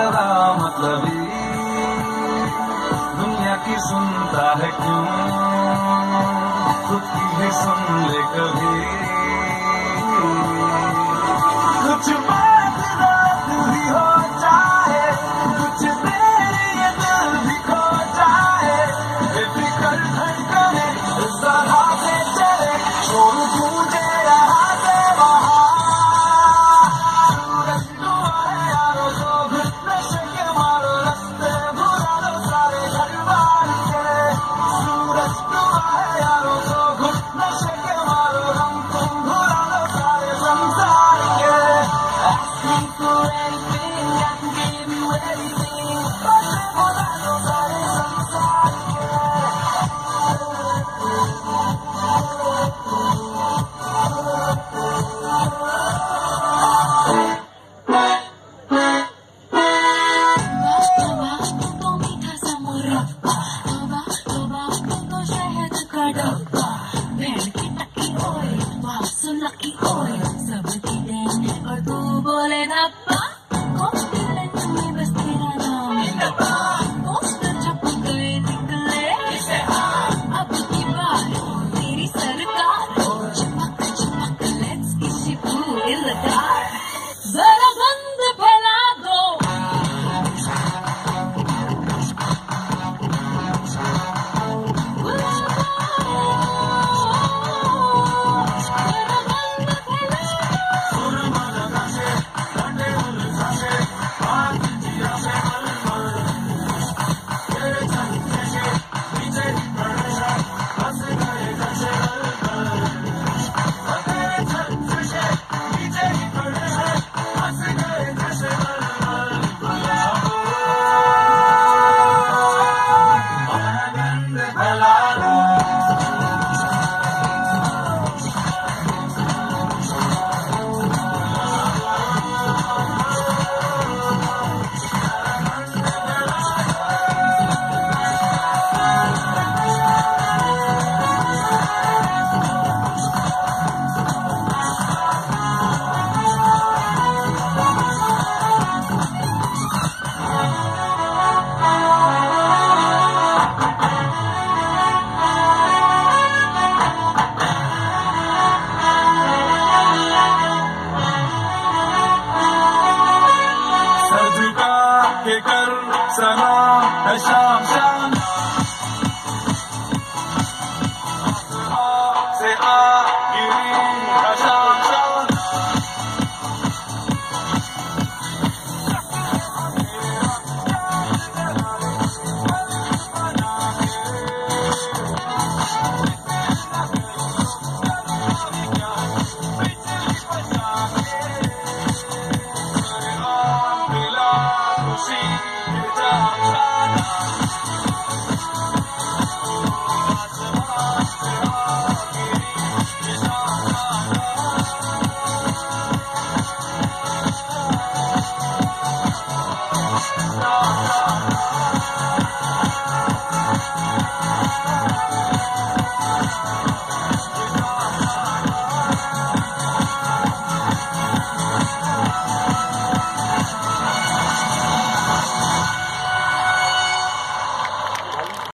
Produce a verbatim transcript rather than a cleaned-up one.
बड़ा मतलबी, दुनिया की सुनता है क्यों, खुद की भी सुन ले कभी। कुछ बात रात भी हो जाए, कुछ देर ये दिल भी खो जाए, बेफिक्र धड़कने इस तरह से चले, शोर गूंजे यहाँ से वहाँ। सूरज डूबा है यारो तो भी नशे के मारो, रास्ते भुला दो सारे घर बार के। सूरज डूबा है यारो तो भी नशे के मारो, हम तुम भुला दो सारे संसार के। Asking for anything, I can give you everything, रास्ते भुला दो सारे संसार बोले धप्पा में बस तेरा नाम पोस्टर छप गए निकले, अब की बार तेरी सरकार, चिपक चिपक लेट्स किसी फूल इन द डार्क, जरा गंध फैला दो। के कर सलाम है शाम शाम से आ गिरी है शाम शाम। No, no, no.